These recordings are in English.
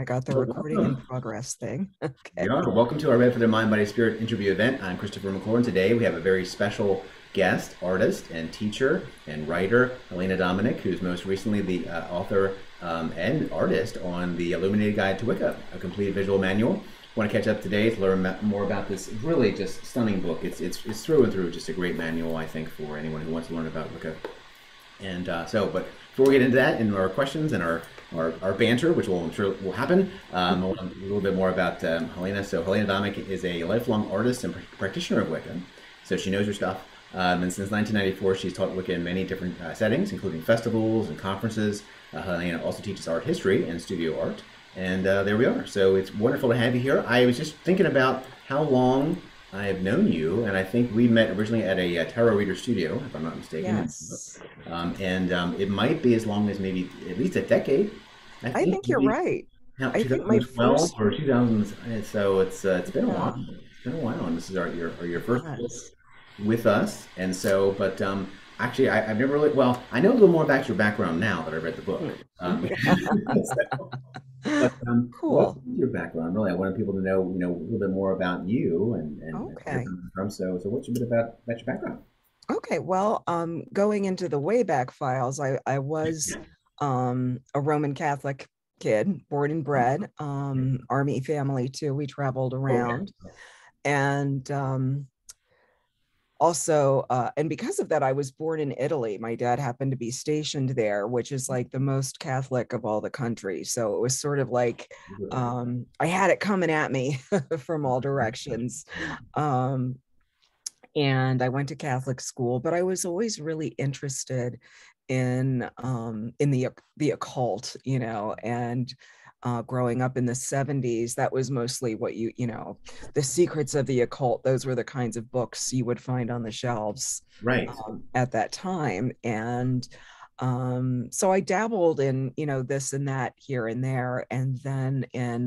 I got the Well, recording in welcome. progress thing. Okay. Yeah, welcome to our Red for the Mind, Body, Spirit interview event. I'm Christopher McClure, and today we have a very special guest, artist and teacher and writer, Helena Dominic, who's most recently the author and artist on the Illuminated Guide to Wicca, a complete visual manual. I want to catch up today to learn more about this really just stunning book. It's through and through just a great manual, I think, for anyone who wants to learn about Wicca. But before we get into that and our questions and our banter, which I'm sure will happen, I want a little bit more about Helena. So Helena Dominic is a lifelong artist and practitioner of Wicca. So she knows her stuff. And since 1994, she's taught Wicca in many different settings, including festivals and conferences. Helena also teaches art history and studio art. And there we are. So it's wonderful to have you here. I was just thinking about how long I have known you, and I think we met originally at a tarot reader studio, if I'm not mistaken. Yes. It might be as long as maybe at least a decade. I I think think you're maybe right. I think my 2012 first, or 2000s. So it's been a while. yeah, It's been a while, and this is your first book yes. with us. And so, but actually, I've never really. Well, I know a little more about your background now that I read the book. Hmm. So, but what Cool. is your background? Really, I wanted people to know, a little bit more about you and where you're Okay. coming from. So what's a bit about your background? Okay. Well, going into the Wayback Files, I was a Roman Catholic kid, born and bred, Army family too. We traveled Oh, around. And also and because of that, I was born in Italy. My dad happened to be stationed there, which is like the most Catholic of all the countries, so it was sort of like yeah. I had it coming at me from all directions. um, and I went to Catholic school, but I was always really interested in the occult, and growing up in the 70s, that was mostly what the secrets of the occult. Those were the kinds of books you would find on the shelves Right. at that time. And so I dabbled in, this and that here and there. And then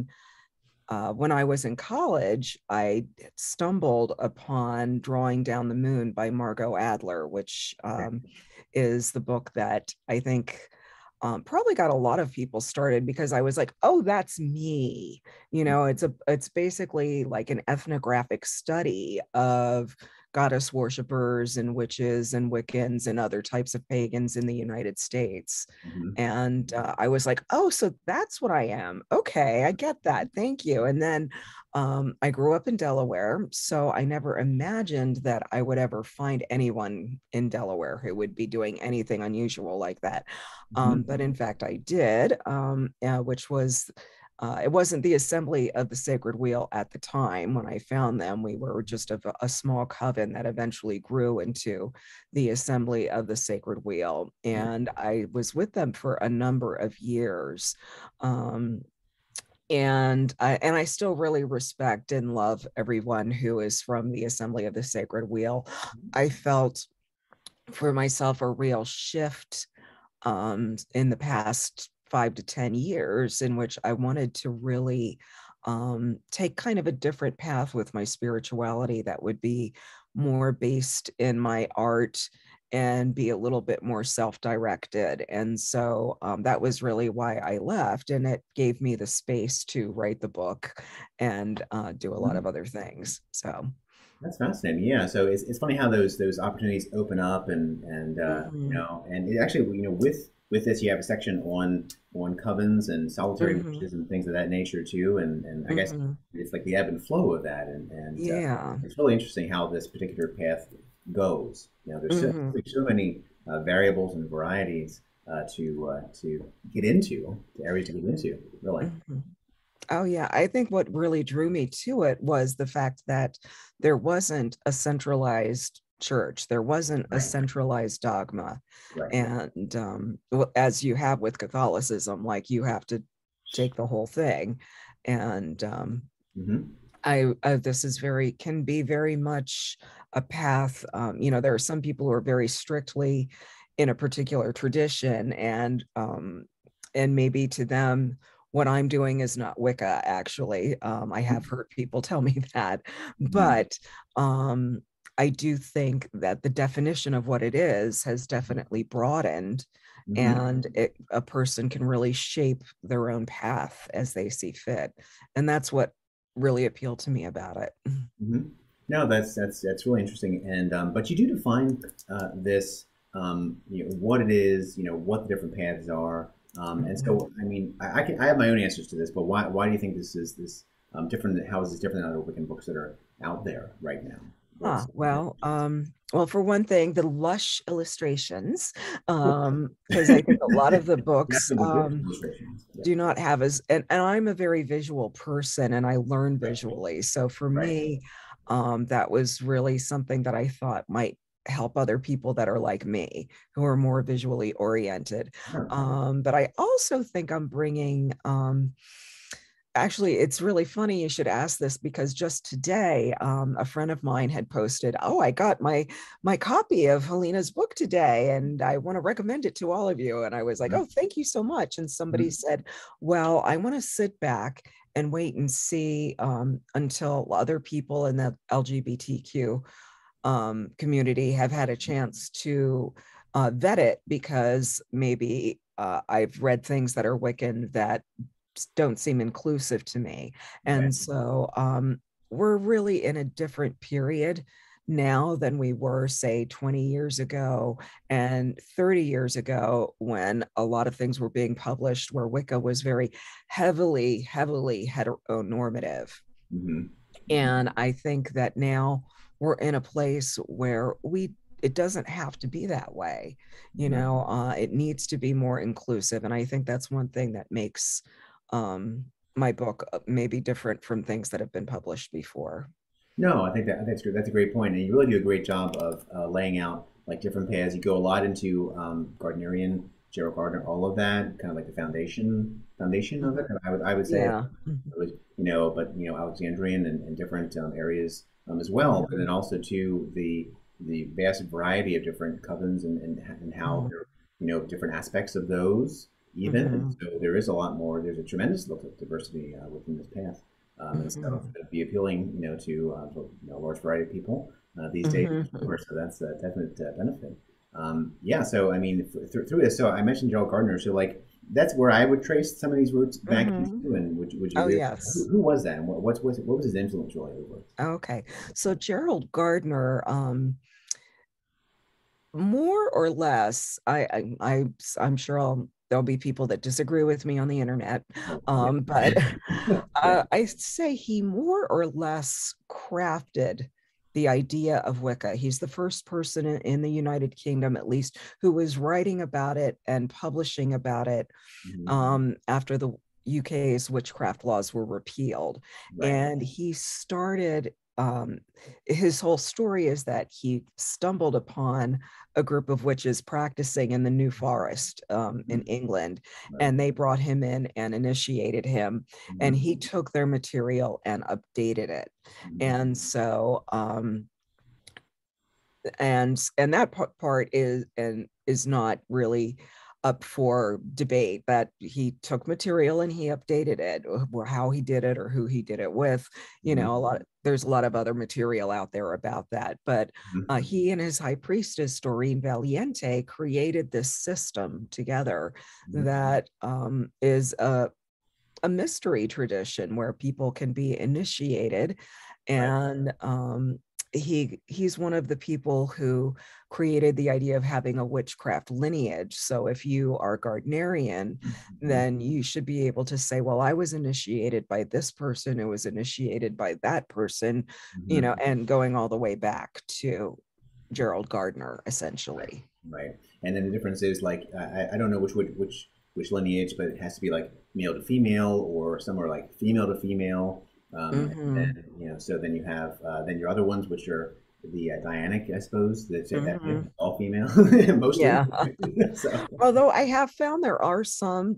when I was in college, I stumbled upon Drawing Down the Moon by Margot Adler, which is the book that I think probably got a lot of people started, because I was like, oh, that's me. It's basically like an ethnographic study of goddess worshippers and witches and Wiccans and other types of pagans in the United States. Hmm. And I was like, oh, so that's what I am. Okay, I get that. Thank you. And then I grew up in Delaware, so I never imagined that I would ever find anyone in Delaware who would be doing anything unusual like that. Hmm. But in fact, I did, which was it wasn't the Assembly of the Sacred Wheel at the time when I found them. We were just a small coven that eventually grew into the Assembly of the Sacred Wheel. And I was with them for a number of years. Um, and I still really respect and love everyone who is from the Assembly of the Sacred Wheel. I felt for myself a real shift in the past 5 to 10 years, in which I wanted to really take kind of a different path with my spirituality that would be more based in my art and be a little bit more self-directed. And so that was really why I left, and it gave me the space to write the book and do a lot of other things. So That's fascinating. Yeah. So it's funny how those opportunities open up and mhm, and it actually with this you have a section on covens and solitary mhm, wishes and things of that nature too. And I guess mhm. it's like the ebb and flow of that. And Yeah. it's really interesting how this particular path goes. Mhm, There's so many variables and varieties to get into, the areas to get into, really. mhm. Oh, yeah. I think what really drew me to it was the fact that there wasn't a centralized church, there wasn't a Right. centralized dogma. Right. And as you have with Catholicism, like you have to take the whole thing. And Hmm. this is can be very much a path. There are some people who are very strictly in a particular tradition, and maybe to them, what I'm doing is not Wicca, actually. I have heard people tell me that, Hmm. but um, I do think that the definition of what it is has definitely broadened. Hmm. and a person can really shape their own path as they see fit. And that's what really appealed to me about it. Hmm. No, that's really interesting. And but you do define this, what it is, what the different paths are. And Mhm. so, I mean, I have my own answers to this, but why do you think this different? How is this different than other Wiccan books that are out there right now? Ah, What's well, for one thing, the lush illustrations, because I think a lot of the books definitely good illustrations? Yeah. do not have as, and I'm a very visual person and I learn Right. visually. So for Right. me, that was really something that I thought might help other people that are like me, who are more visually oriented. Yeah. But I also think I'm bringing, actually, it's really funny you should ask this, because just today a friend of mine had posted, oh, I got my copy of Helena's book today and I want to recommend it to all of you. And I was like, oh, thank you so much. And somebody Mhm. said, well, I want to sit back and wait and see until other people in the LGBTQ community have had a chance to vet it, because maybe I've read things that are Wiccan that don't seem inclusive to me. Right. And so we're really in a different period now than we were, say, 20 years ago and 30 years ago, when a lot of things were being published where Wicca was very heavily heteronormative. Hmm. And I think that now we're in a place where it doesn't have to be that way. It needs to be more inclusive. And I think that's one thing that makes my book maybe different from things that have been published before. No, I think that's good. That's a great point, and you really do a great job of laying out like different paths. You go a lot into Gardnerian, Gerald Gardner, all of that, kind of like the foundation of it. Mhm. And I would say Yeah. Mhm. it was, but Alexandrian and different areas as well, but then Mhm. also to the vast variety of different covens and how Mhm. they're different aspects of those even. And Mhm. so there is a lot more. There's a tremendous level of diversity within this path. And so it's Mhm. going to be appealing, to a large variety of people these days. Mhm. So that's a definite benefit. Yeah. So I mean, through this, so I mentioned Gerald Gardner. So like that's where I would trace some of these roots back Mhm. into. And would you Oh, agree? yes. Who was that? And what was his influence really over? Okay. So Gerald Gardner, more or less, I'm sure there'll be people that disagree with me on the internet, Oh, but yeah. Yeah. I say he more or less crafted the idea of Wicca. He's the first person in the United Kingdom, at least, who was writing about it and publishing about it Mhm. after the UK's witchcraft laws were repealed. Right. And he started, his whole story is that he stumbled upon a group of witches practicing in the New Forest in Mhm. England, Right. and they brought him in and initiated him. And Mhm. he took their material and updated it. Mhm. And so, and that part is not really up for debate, that he took material and he updated it, or how he did it or who he did it with. Mhm. There's a lot of other material out there about that, but Mhm. he and his high priestess Doreen Valiente created this system together Mhm. that is a mystery tradition where people can be initiated. Right. And he's one of the people who created the idea of having a witchcraft lineage. So if you are Gardnerian, Mhm. then you should be able to say, well, I was initiated by this person, it was initiated by that person, Mhm. and going all the way back to Gerald Gardner, Right. essentially. Right. And then the difference is like I don't know which lineage, but it has to be like male to female or somewhere like female to female. And Hmm. then so then you have then your other ones, which are the Dianic, I suppose. That Hmm. all female mostly. Yeah. So Although I have found there are some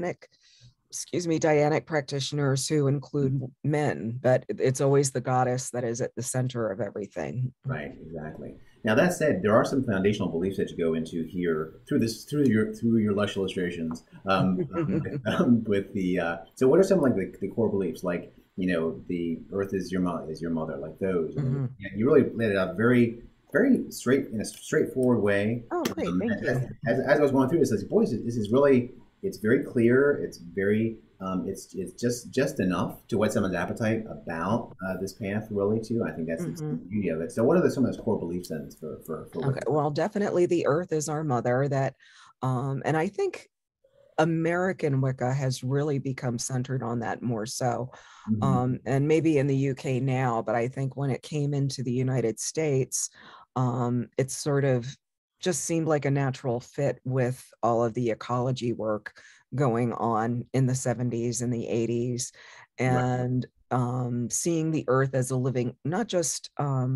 Dianic practitioners who include men, but it's always the goddess that is at the center of everything. right, exactly. Now that said, there are some foundational beliefs that you go into here through your lush illustrations. With the so what are some like the core beliefs like the earth is your mother like those. I mean Mhm. you really laid it out very very straight in a straightforward way. Oh, great. Thank As, you. as I was going through this, I said, "Boy, this is really it's very clear. It's very it's just enough to whet someone's appetite about this path, really. Too. I think that's the Hmm. beauty of it. So, what are some of those core beliefs then for Okay. Wicca? Well, definitely the earth is our mother that, and I think American Wicca has really become centered on that more so. Hmm. And maybe in the UK now, but I think when it came into the United States, it sort of just seemed like a natural fit with all of the ecology work going on in the 70s and the 80s. Right. And seeing the earth as a living, not just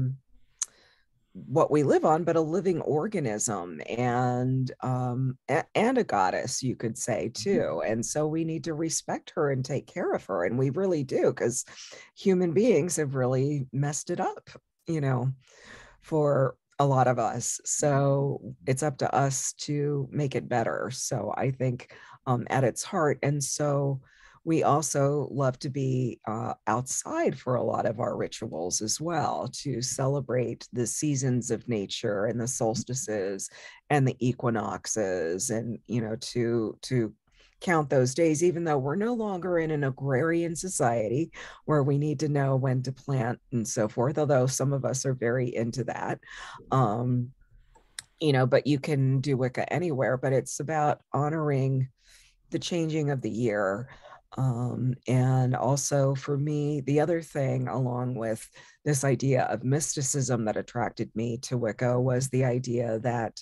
what we live on, but a living organism and a goddess, you could say too. And so we need to respect her and take care of her, and we really do, because human beings have really messed it up, you know, for a lot of us. So it's up to us to make it better. So I think at its heart, and so we also love to be outside for a lot of our rituals as well, to celebrate the seasons of nature and the solstices and the equinoxes, and to count those days, even though we're no longer in an agrarian society where we need to know when to plant and so forth, although some of us are very into that. um but you can do Wicca anywhere, but it's about honoring the changing of the year. And also for me, the other thing, along with this idea of mysticism that attracted me to Wicca, was the idea that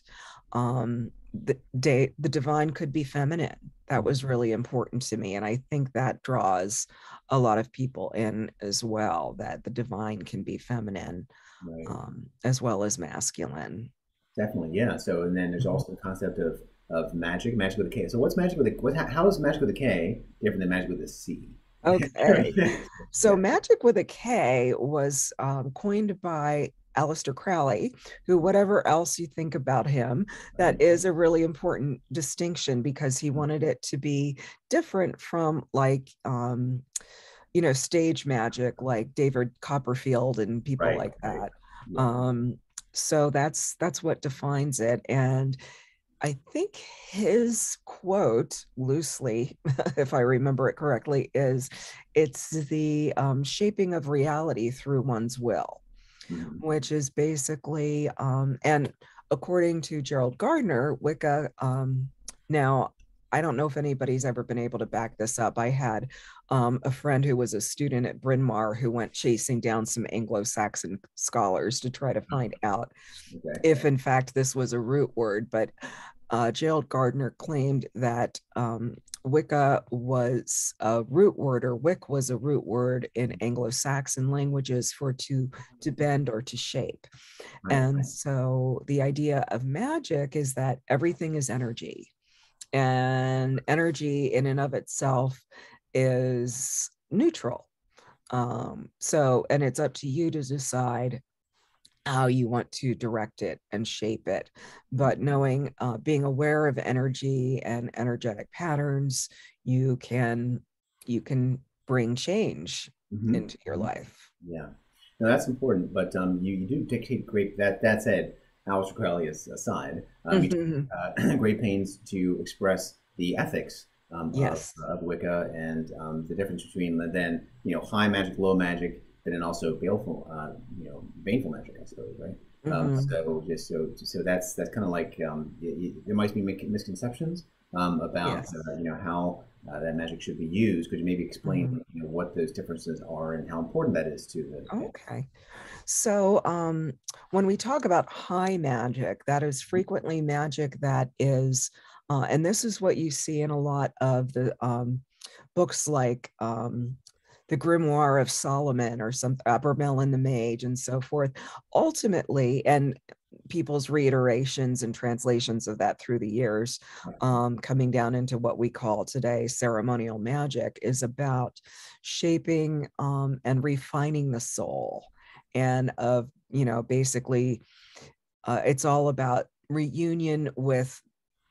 the divine could be feminine. That was really important to me. And I think that draws a lot of people in as well, that the divine can be feminine Right. as well as masculine. Definitely. Yeah. So, and then there's also the concept of magic with a K. So, what's magic with a how is magic with a K different than magic with a C? Okay. So Yeah. Magic with a K was coined by Aleister Crowley, who, whatever else you think about him, that Right. is a really important distinction, because he wanted it to be different from, like, stage magic, like David Copperfield and people Right. like Right. that. Yeah. So that's what defines it. And I think his quote, loosely, if I remember it correctly, is, it's the shaping of reality through one's will, Mhm. which is basically, and according to Gerald Gardner, Wicca, now, I don't know if anybody's ever been able to back this up. I had a friend who was a student at Bryn Mawr who went chasing down some Anglo-Saxon scholars to try to find out Okay. if in fact this was a root word. But Gerald Gardner claimed that Wicca was a root word, or Wick was a root word in Anglo-Saxon languages for to bend or to shape. Right. And so the idea of magic is that everything is energy, and energy in and of itself is neutral. And it's up to you to decide how you want to direct it and shape it. But knowing, being aware of energy and energetic patterns, you can bring change into your Hmm. life. Yeah. No, that's important. But you do take great that said, Aleister Crowley is aside, you take Mhm. great pains to express the ethics Yes. of Wicca and the difference between then high magic, low magic, but then also baleful baneful magic, I suppose, right? Hmm. So that's kind of like there might be misconceptions about Yes. how that magic should be used. Could you maybe explain Hmm. what those differences are and how important that is to the family? Okay. So, when we talk about high magic, that is frequently magic that is, and this is what you see in a lot of the books, like the Grimoire of Solomon, or some Abramelin the Mage, and so forth. Ultimately, and people's reiterations and translations of that through the years, coming down into what we call today ceremonial magic, is about shaping and refining the soul, and of basically, it's all about reunion with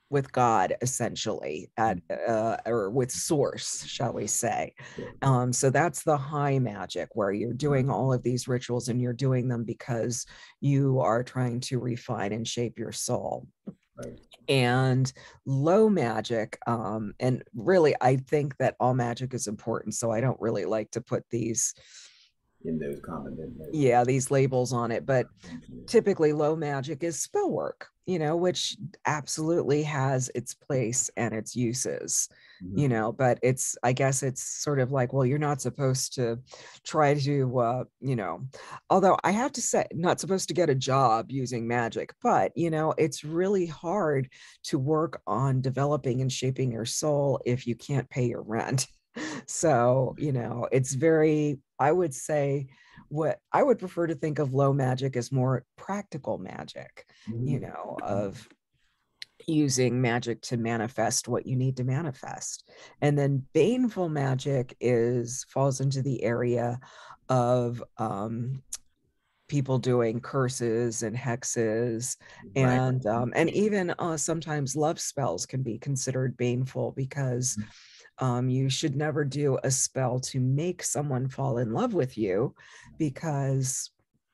with God, essentially, at or with source, shall we say. So that's the high magic, where you're doing all of these rituals and you're doing them because you are trying to refine and shape your soul. Right. And low magic, and really, I think that all magic is important, so I don't really like to put these, In those common, yeah, these labels on it, but typically low magic is spell work, which absolutely has its place and its uses, but I guess it's sort of like, well, you're not supposed to try to, although I have to say, not supposed to get a job using magic, but, it's really hard to work on developing and shaping your soul if you can't pay your rent. So, it's very, I would say, what I would prefer to think of low magic as more practical magic, of using magic to manifest what you need to manifest. And then baneful magic falls into the area of people doing curses and hexes, Right. and even sometimes love spells can be considered baneful, because you should never do a spell to make someone fall in love with you, because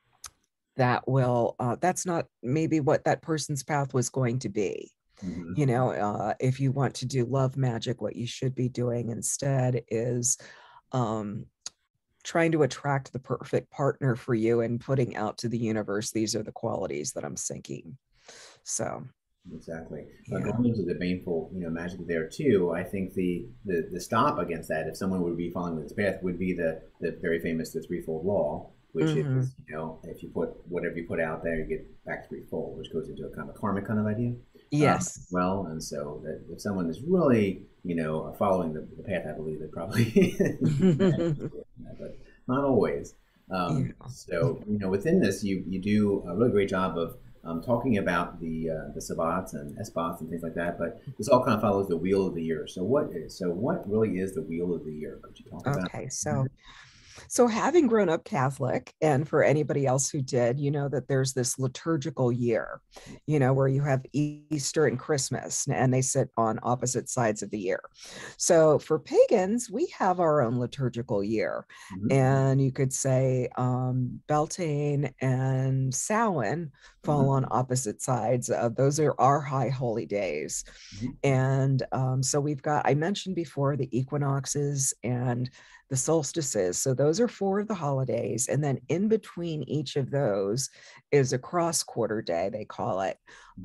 that's not maybe what that person's path was going to be. If you want to do love magic, what you should be doing instead is um, trying to attract the perfect partner for you and putting out to the universe, these are the qualities that I'm seeking. So Exactly. yeah. Going into the baneful, magic there too. I think the stop against that, if someone would be following this path, would be the very famous the threefold law, which Mm-hmm. is, if you put whatever you put out there, you get back threefold, which goes into a kind of karmic kind of idea. Yes. Well, and so that if someone is really, following the path, I believe they probably, but not always. Yeah. So, within this, you do a really great job of talking about the sabbats and esbats and things like that, but this all kind of follows the wheel of the year. So what really is the wheel of the year? Could you talk about? Okay, so having grown up Catholic, and for anybody else who did, that there's this liturgical year, where you have Easter and Christmas, and they sit on opposite sides of the year. So for pagans, we have our own liturgical year. And you could say Beltane and Samhain fall on opposite sides. Those are our high holy days. And so I mentioned before, the equinoxes and the solstices. So those are 4 of the holidays. And then in between each of those is a cross quarter day, they call it.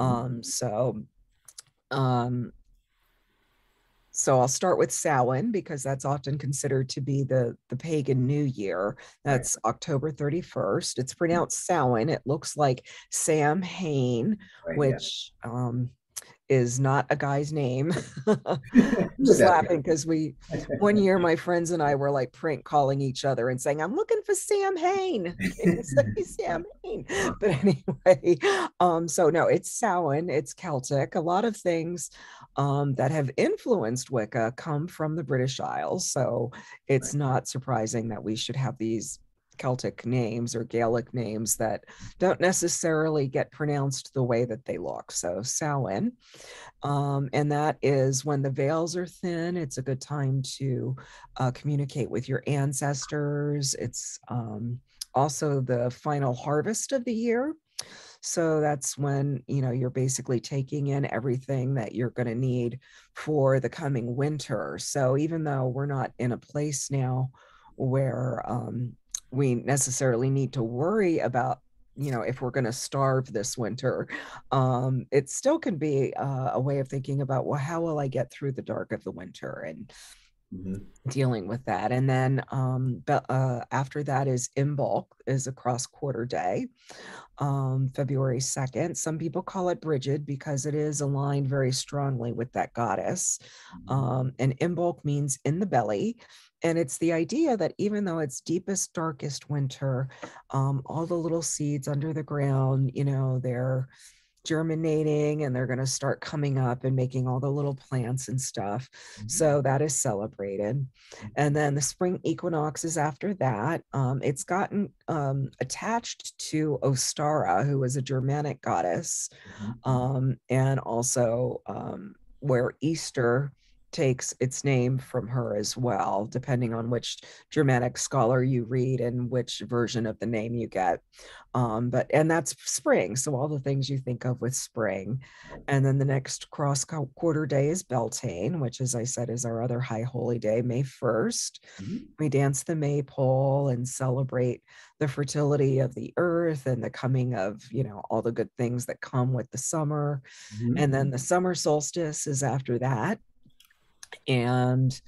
Um, so I'll start with Samhain, because that's often considered to be the pagan New Year. That's October 31st. It's pronounced Samhain. It looks like Sam Hain, which is not a guy's name. I'm just laughing because one year my friends and I were like prank calling each other and saying, I'm looking for Sam Hain. Sam Hain. But anyway, so no, it's Samhain, it's Celtic. A lot of things that have influenced Wicca come from the British Isles. So it's not surprising that we should have these Celtic names or Gaelic names that don't necessarily get pronounced the way that they look. So Samhain, and that is when the veils are thin. It's a good time to communicate with your ancestors. It's also the final harvest of the year. So that's when, you're basically taking in everything that you're going to need for the coming winter. So even though we're not in a place now where we necessarily need to worry about, if we're going to starve this winter, it still can be a way of thinking about, well, how will I get through the dark of the winter, and dealing with that. And then after that is Imbolc, is a cross quarter day, February 2nd. Some people call it Brigid because it is aligned very strongly with that goddess. And Imbolc means in the belly. And it's the idea that even though it's deepest, darkest winter, all the little seeds under the ground, they're germinating and they're going to start coming up and making all the little plants and stuff. Mhm. So that is celebrated. And then the spring equinox is after that. It's gotten attached to Ostara, who was a Germanic goddess, Mhm. and also where Easter takes its name from her as well, depending on which Germanic scholar you read and which version of the name you get. And that's spring. So all the things you think of with spring. Right. And then the next cross quarter day is Beltane, which, as I said, is our other high holy day, May 1st. Mhm. We dance the maypole and celebrate the fertility of the earth and the coming of, all the good things that come with the summer. And Mhm. then the summer solstice is after that. And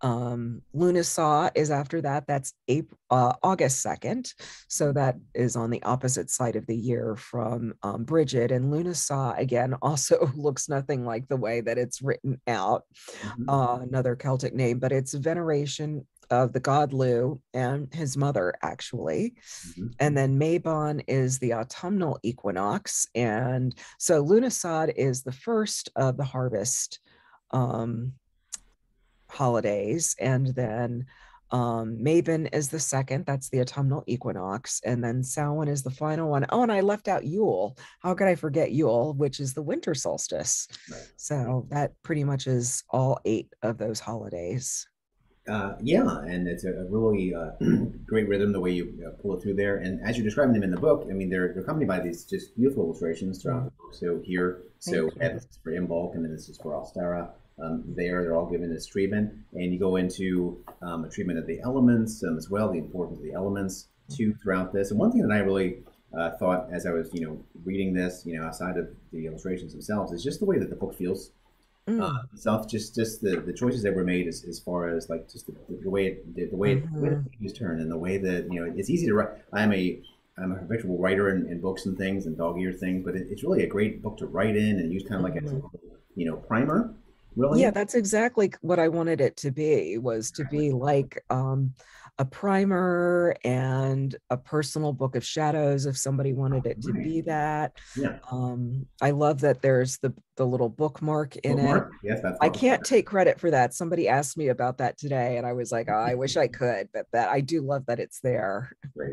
Lunasaw is after that. That's August 2nd. So that is on the opposite side of the year from Bridget. And Lunasaw, again, also looks nothing like the way that it's written out, Mhm. another Celtic name, but it's veneration of the god Lu and his mother, actually. Mhm. And then Mabon is the autumnal equinox. And so Lunasaw is the first of the harvest um, holidays. And then Mabon is the second, that's the autumnal equinox. And then Samhain is the final one. Oh, and I left out Yule. How could I forget Yule, which is the winter solstice? Right. So that pretty much is all 8 of those holidays. Yeah, and it's a really great rhythm the way you pull it through there. And as you're describing them in the book, I mean, they're accompanied by these just beautiful illustrations throughout the Mm, book. So here, thank so you. this is for Imbolc, and then this is for Ostara. There, they're all given this treatment, and you go into a treatment of the elements as well, the importance of the elements too throughout this. And one thing that I really thought as I was, reading this, outside of the illustrations themselves, is just the way that the book feels Mm, itself, just the choices that were made as far as like just the way the way the mhm, pages turn and the way that it's easy to write. I'm a habitual writer in books and things and dog ear things, but it's really a great book to write in and use kind of like as a mhm. primer, Yeah, really. that's exactly what I wanted it to be, was to Exactly. be like a primer and a personal book of shadows if somebody wanted it to Right. be that. Yeah. I love that there's the little bookmark in it. Bookmark. Yes, that's I talking about can't take credit for that. Somebody asked me about that today, and I was like, oh, I wish I could, but that I do love that it's there. great.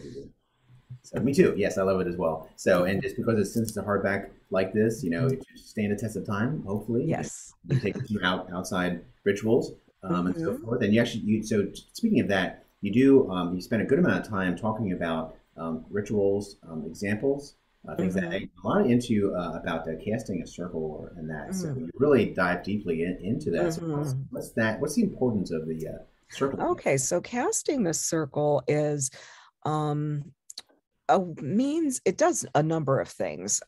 So me too. Yes, I love it as well. So and just because since it's a hardback like this, it should stand the test of time. Hopefully, Yes. you take it through outside rituals and so Hmm. forth. And you actually so speaking of that, you do you spend a good amount of time talking about rituals, examples, things that Hmm. I'm a lot into about casting a circle and that. So Hmm. you really dive deeply into that. So Hmm. what's that? What's the importance of the circle? Okay, so casting the circle is um means it does a number of things.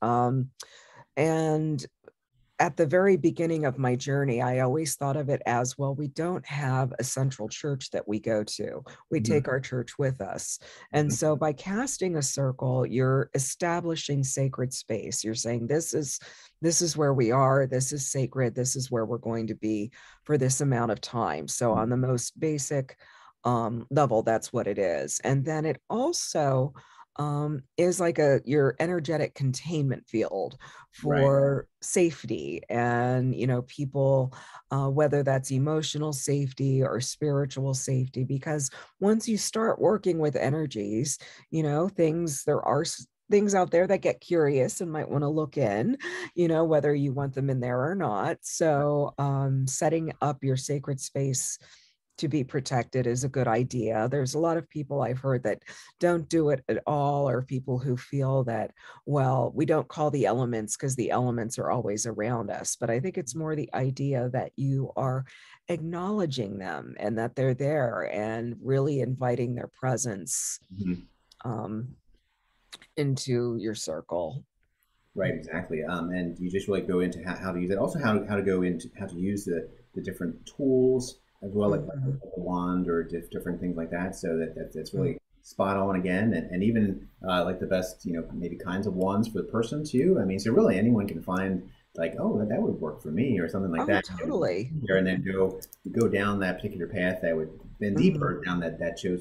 And at the very beginning of my journey, I always thought of it as, well, we don't have a central church that we go to. We Mhm. take our church with us. And Mhm. so by casting a circle, you're establishing sacred space. You're saying this is where we are, this is sacred, this is where we're going to be for this amount of time. So on the most basic level, that's what it is. And then it also is like your energetic containment field Right. for safety and people, whether that's emotional safety or spiritual safety, because once you start working with energies, there are things out there that get curious and might want to look in, whether you want them in there or not. So setting up your sacred space to be protected is a good idea. There's a lot of people I've heard that don't do it at all, or people who feel that, well, we don't call the elements because the elements are always around us. But I think it's more the idea that you are acknowledging them and that they're there and really inviting their presence Mhm. um, into your circle. Right, exactly. And you just really go into how to use it. Also, how to go into how to use the different tools as well, like Mhm. a wand or different things like that. So that's Mhm. really spot on again, and even like the best, maybe kinds of wands for the person too. I mean, so really anyone can find like, oh, that would work for me or something like Oh, that. totally. There and then go down that particular path that would then deeper Mhm. down that chosen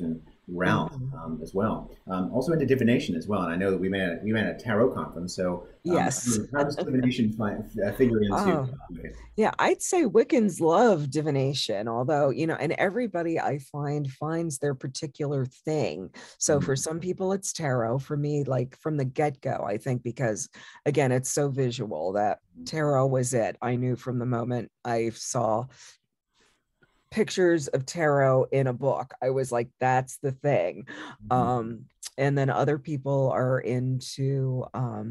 realm Mhm. as well. Also into divination as well. And I know that we met at a tarot conference. So Yes. how does divination figure into Oh, it? yeah, I'd say Wiccans love divination, although, and everybody I find finds their particular thing. So for Mhm. some people, it's tarot. For me, like from the get-go, I think because again, it's so visual that tarot was it. I knew from the moment I saw pictures of tarot in a book. I was like, that's the thing. Mhm. And then other people are into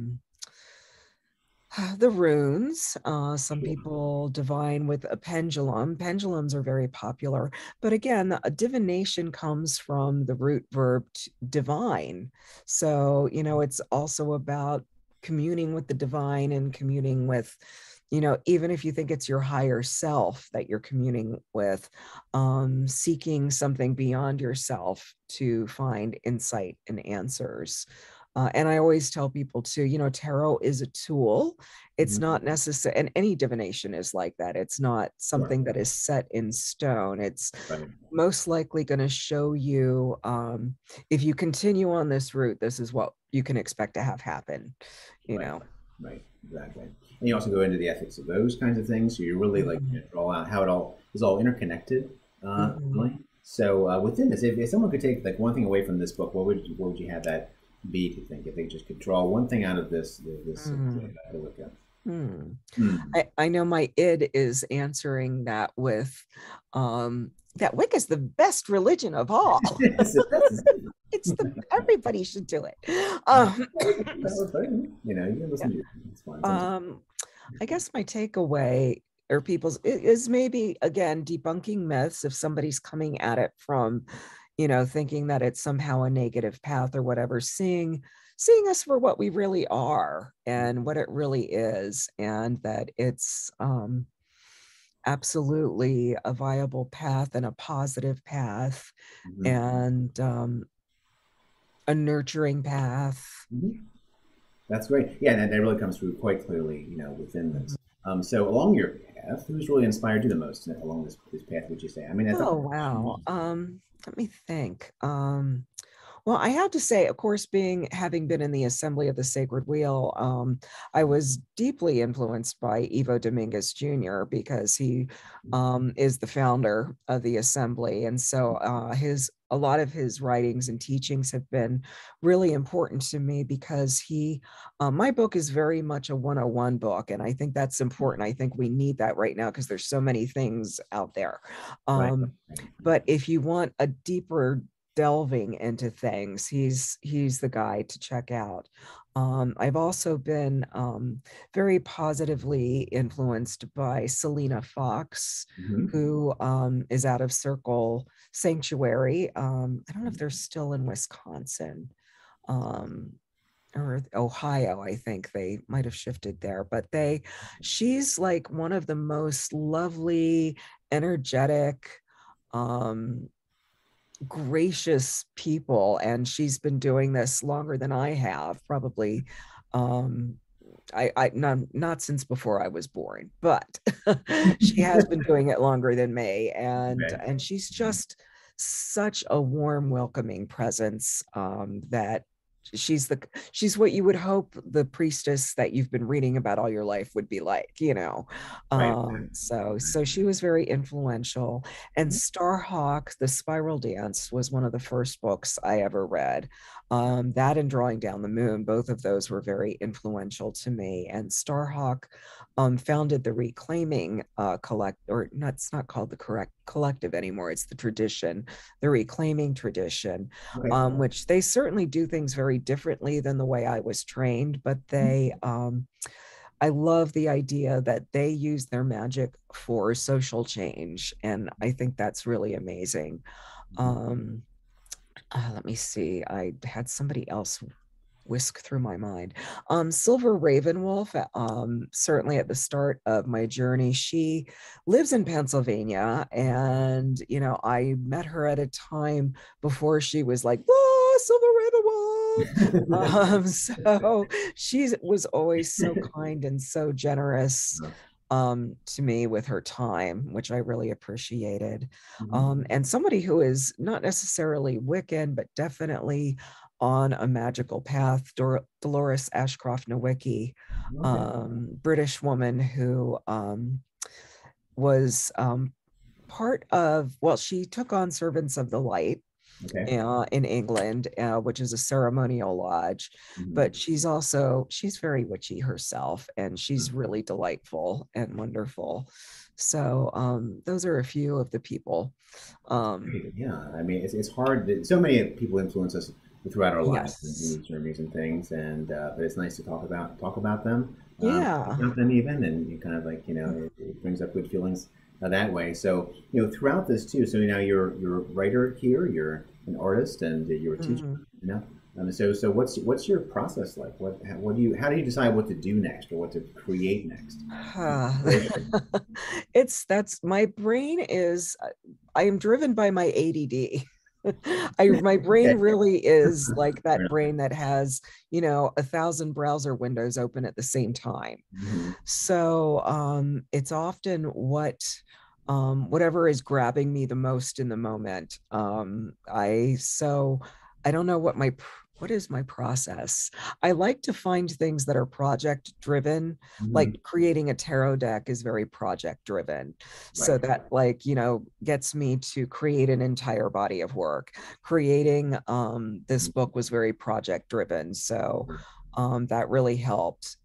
the runes. Some Sure. people divine with a pendulum. Pendulums are very popular. But again, a divination comes from the root verb divine. So, it's also about communing with the divine and communing with, even if you think it's your higher self that you're communing with, seeking something beyond yourself to find insight and answers. And I always tell people too, tarot is a tool. It's Mhm. not necessary, and any divination is like that. It's not Sure. something that is set in stone. It's Right. most likely going to show you, if you continue on this route, this is what you can expect to have happen, you Right. know. Right. Exactly. And you also go into the ethics of those kinds of things. So you're really like Mhm, draw out how it all is all interconnected. mhm, Really. So within this, if someone could take like one thing away from this book, what would you have that be? To think if they just could draw one thing out of this mm, to look at. mm. Hmm. I know my id is answering that with that Wicca is the best religion of all. That's It's the everybody should do it. it's a valid thing. You know, you can listen to it. It's fine sometimes. um, I guess my takeaway or people's is maybe again debunking myths if somebody's coming at it from, thinking that it's somehow a negative path or whatever, seeing us for what we really are and what it really is, and that it's absolutely a viable path and a positive path Mhm. and a nurturing path. Mhm. That's great. Yeah, and that really comes through quite clearly, within Mhm. this. So along your path, who's really inspired you the most along this path, would you say? I mean, that's not Oh, wow. Let me think. Well, I have to say, of course, having been in the Assembly of the Sacred Wheel, I was deeply influenced by Evo Dominguez Jr. because he is the founder of the Assembly, and so a lot of his writings and teachings have been really important to me because my book is very much a 101 book, and I think that's important. I think we need that right now because there's so many things out there. right. Um, Right. but if you want a deeper delving into things, he's the guy to check out. I've also been very positively influenced by Selena Fox, Mhm. who is out of Circle Sanctuary. I don't know if they're still in Wisconsin. Um, or Ohio, I think they might have shifted there, but she's like one of the most lovely, energetic, um, gracious people, and she's been doing this longer than I have, probably. Um, I not since before I was born, but she has been doing it longer than me, Okay. and she's just such a warm, welcoming presence, that she's what you would hope the priestess that you've been reading about all your life would be like. Right. So she was very influential. And Starhawk, The Spiral Dance was one of the first books I ever read. That and Drawing Down the Moon, both of those were very influential to me. And Starhawk founded the Reclaiming or not, it's not called the correct collective anymore. It's the tradition, the Reclaiming tradition, Okay. which they certainly do things very differently than the way I was trained, but I love the idea that they use their magic for social change. And I think that's really amazing. Um, Let me see. I had somebody else whisk through my mind. Silver Ravenwolf, certainly at the start of my journey, she lives in Pennsylvania. And, I met her at a time before she was like, "Whoa, Silver Ravenwolf." So she was always so kind and so generous. to me with her time, which I really appreciated. Mhm. And somebody who is not necessarily Wiccan, but definitely on a magical path, Dolores Ashcroft Nowicki, Okay. British woman who was part of, well, she took on Servants of the Light Okay. in England, which is a ceremonial lodge. Mhm. But she's very witchy herself, and she's really delightful and wonderful. So those are a few of the people. Um, Great. Yeah. I mean, it's hard that so many people influence us throughout our lives in yes. these journeys and things, and but it's nice to talk about them, talk Yeah. about them even, and you kind of like it brings up good feelings that way. So throughout this too. So now you're a writer here, you're an artist, and you're a teacher. Mhm. You know. So what's your process like? What do you how do you decide what to do next or what to create next? Inspiration. It's that's my brain is I am driven by my ADD. My brain Okay. really is like Fair that enough. brain that has, 1,000 browser windows open at the same time. Mhm. So it's often whatever is grabbing me the most in the moment. I don't know what is my process. I like to find things that are project driven, like Mhm. creating a tarot deck is very project driven. So Right. that gets me to create an entire body of work. Creating this book was very project driven. So that really helped.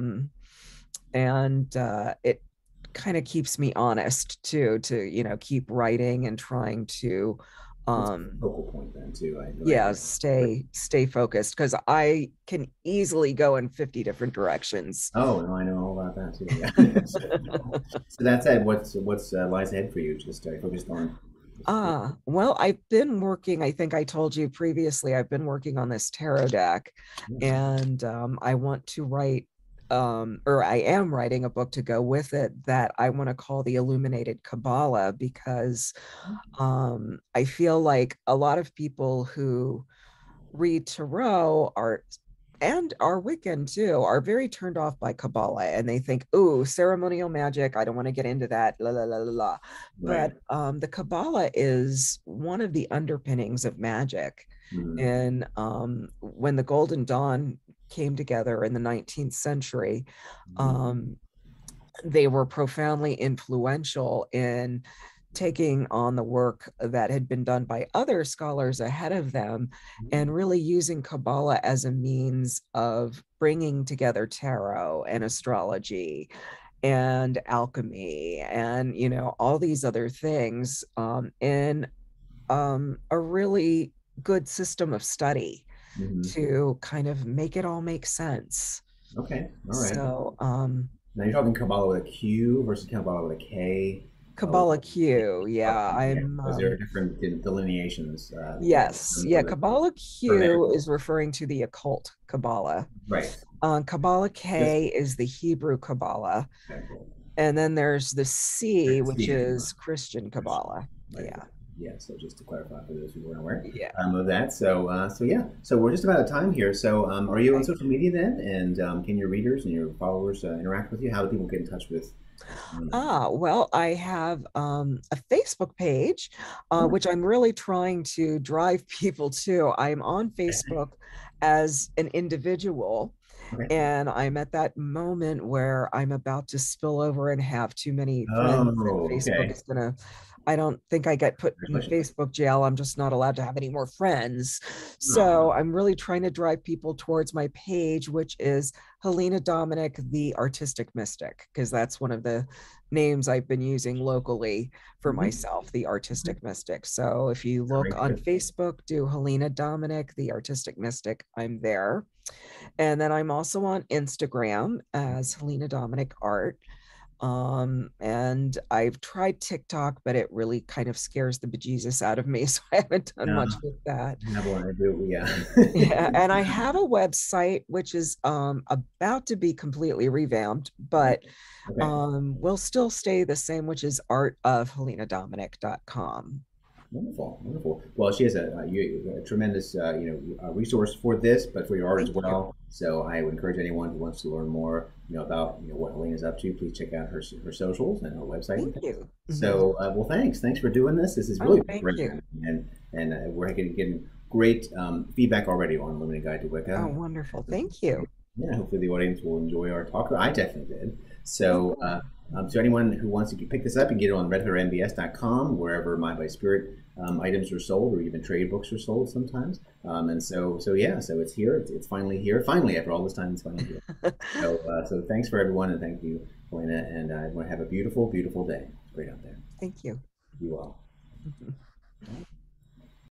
And it kind of keeps me honest too, to keep writing and trying to That's a um focal point then too, right? yeah, stay focused, because I can easily go in 50 different directions. Oh, no, I know all about that too. Yeah. So that said, what's lies ahead for you? Just focused on. Well, I think I told you previously, I've been working on this tarot deck, Yeah. and I want to write, or I am writing a book to go with it that I want to call the Illuminated Kabbalah, because I feel like a lot of people who read tarot are Wiccan too, are very turned off by Kabbalah, and they think, "Ooh, ceremonial magic. I don't want to get into that." La la la la la. Right. But the Kabbalah is one of the underpinnings of magic. Mhm. And when the Golden Dawn came together in the 19th century, Mhm. um, they were profoundly influential in taking on the work that had been done by other scholars ahead of them, and really using Kabbalah as a means of bringing together tarot and astrology and alchemy and all these other things in a really good system of study Mhm. to kind of make it all make sense. Okay. All right. So Now you're talking Kabbalah with a Q versus Kabbalah with a K. Oh, Kabbalah Q. Yeah, okay. Yeah. I'm Was there different delineations yes. Yeah, for the Kabbalah for there? Q is referring to the occult Kabbalah. Right. Kabbalah Just K is the Hebrew Kabbalah. okay, cool. And then there's the C, which Steve. is Christian Kabbalah. Right. Yeah. Yeah. So just to clarify for those who weren't aware Yeah. of that. So yeah. So we're just about out of time here. So are you on Okay. social media then? And can your readers and your followers interact with you? How do people get in touch with? Well, I have a Facebook page, Oh, which I'm really trying to drive people to. I'm on Facebook as an individual, okay. and I'm at that moment where I'm about to spill over and have too many friends, and Oh, Facebook okay. is gonna, I don't think I get put in Congratulations. Facebook jail. I'm just not allowed to have any more friends. Oh, So I'm really trying to drive people towards my page, which is Helena Dominic, the Artistic Mystic, because that's one of the names I've been using locally for mhm. myself, the Okay. Artistic Mystic. So if you Very look on good. Facebook, do Helena Dominic, the Artistic Mystic, I'm there. And then I'm also on Instagram as Helena Dominic Art. And I've tried TikTok, but it really kind of scares the bejesus out of me. So I haven't done No, much with that. never want to do. Yeah. Yeah, and I have a website which is about to be completely revamped, but Okay. will still stay the same, which is artofhelenadominic.com. Wonderful, wonderful. Well, she has a tremendous, resource for this, but for your art as Thank you. well. So I would encourage anyone who wants to learn more, about what Elena's up to. Please check out her socials and her website and Thank things. you. So, well, thanks for doing this. This has Oh, really been thank great, you. and we're getting great feedback already on Limited Guide to Oh, Wicca. wonderful. Thank you. Yeah, hopefully the audience will enjoy our talk. I definitely did. So, so anyone who wants to pick this up, you can get it on redlettermbs.com, wherever Mind by Spirit items are sold, or even trade books are sold sometimes. And so yeah, so it's here. It's finally here. Finally, after all this time, it's finally here. So thanks for everyone, and thank you, Helena. And I want to have a beautiful, beautiful day. It's great out there. Thank you. You all.